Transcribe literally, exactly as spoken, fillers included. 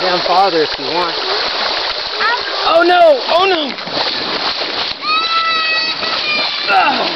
down farther if you want. Oh no! Oh no! Ah.